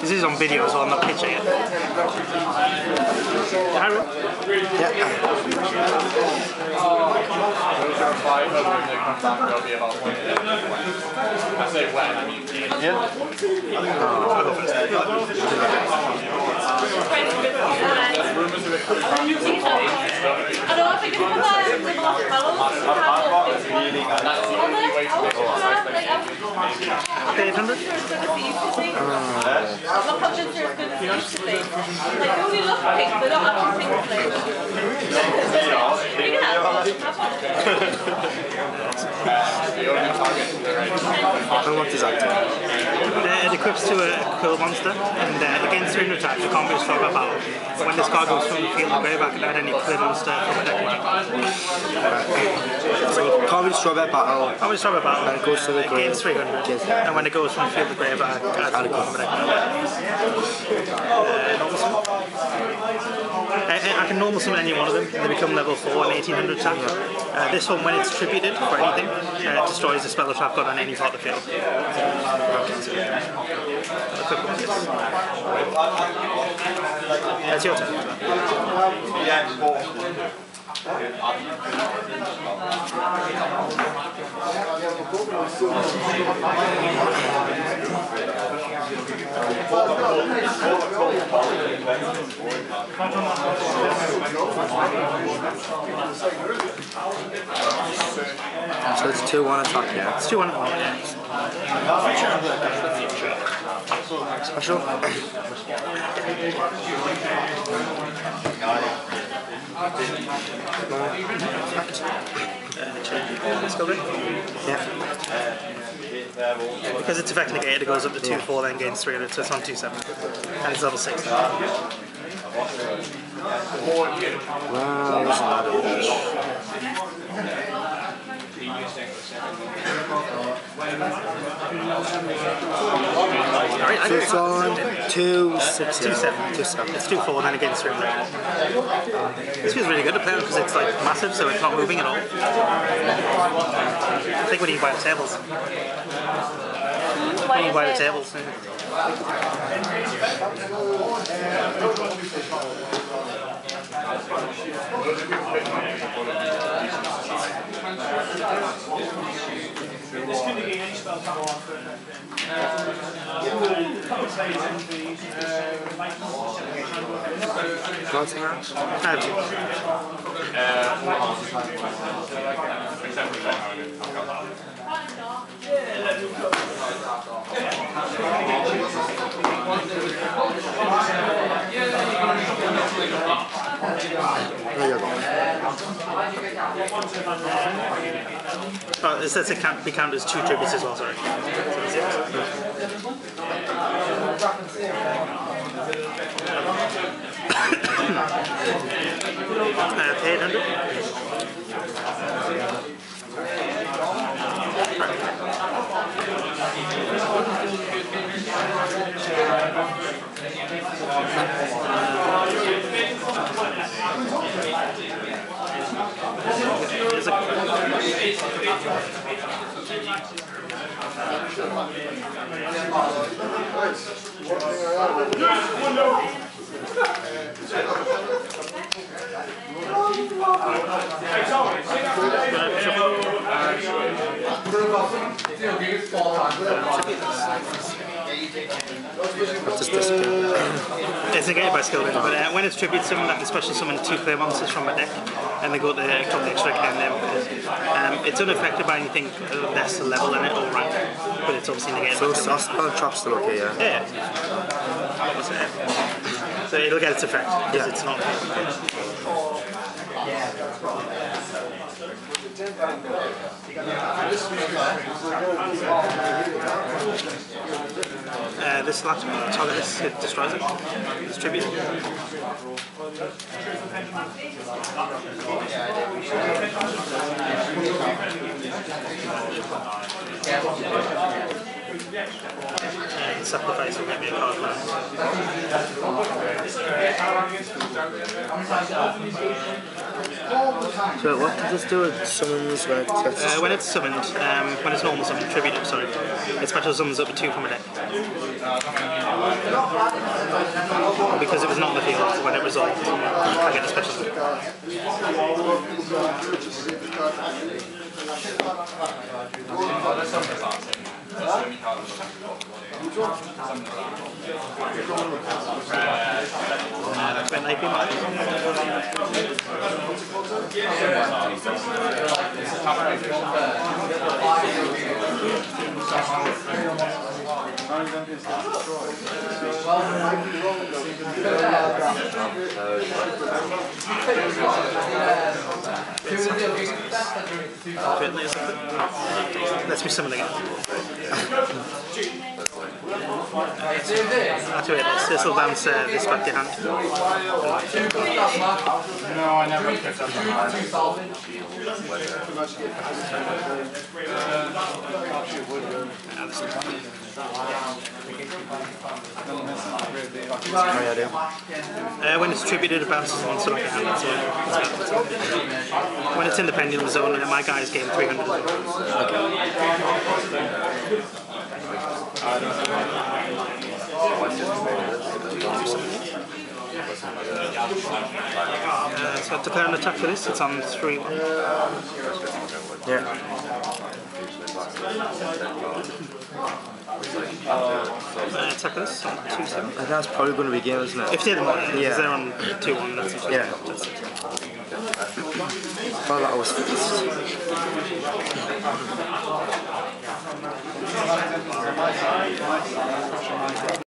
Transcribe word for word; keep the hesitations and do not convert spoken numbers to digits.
This is on video as well, I'm not pitching it. Harold? Yeah. I say when, I mean Yeah. eight hundred? And what does that do? Uh, it equips to a quill monster, and uh, against three hundred attack, the combat is strong battle. When this card goes from the field of greyback, and add any quill monster from a deck land. So can't be strawberry battle. Combat is strong battle, And it goes to the grey. against three hundred, and when it goes from the field of greyback, add a quill from a deck land. Uh, normal summon. I, I can normal summon any one of them, and they become level four and eighteen hundred attack. Uh, this one, when it's tributed for anything, uh, it destroys a spell or trap card on any part of the field. That's your turn. So it's two one attack, yeah. It's two one at the moment, yeah. Special? Skill good? Yeah. Because it's effect negated, it goes up to two four, then gains three hundred, so it's on two seven. And it's level six now. Wow, that's not Alright, So it's on two six, two seven. Two seven. It's two four, then against three hundred. This feels really good to play because it's like massive, so it's not moving at all. I think when you buy the tables. When you buy the tables. Yeah. This can be any spell to go on for an Nothing else? I have two. There you go. Oh, it says it can't be counted as two tributes as well, sorry. uh, eight hundred? There's a It's negated by skill, but uh, when it's tribute summon, I can special summon two player monsters from my deck, and they go to the top extra and then um, it's unaffected by anything less level in it or rank, but it's obviously negated. So it's spell and trap's still okay, yeah? Yeah. yeah. So it'll get its effect because Yeah. it's not. Uh, this last one, target this, it destroys it. Distribute. Yeah, you can sacrifice and get me a card now. So what does this do? It summons where it gets Uh, when it's summoned, um, when it's normal summoned, tributed, sorry, it special summons up to two from a deck. Because it was not on the field when it resolved, I get a special score. When they came Let's be someone again. That's where it is. This will bounce uh, this back your hand. No, I never picked up the hand. Uh, when it's attributed, it bounces once like a hand. That's it. When it's in the pendulum zone, my guy's game three hundred. Uh, so declare an attack for this. It's on three one. Yeah. Uh, attack this on two seven. I think that's probably going to be game, isn't it? If they're the morning, Yeah. because they're on two one. That's it. Yeah. That's it. I thought that was fixed.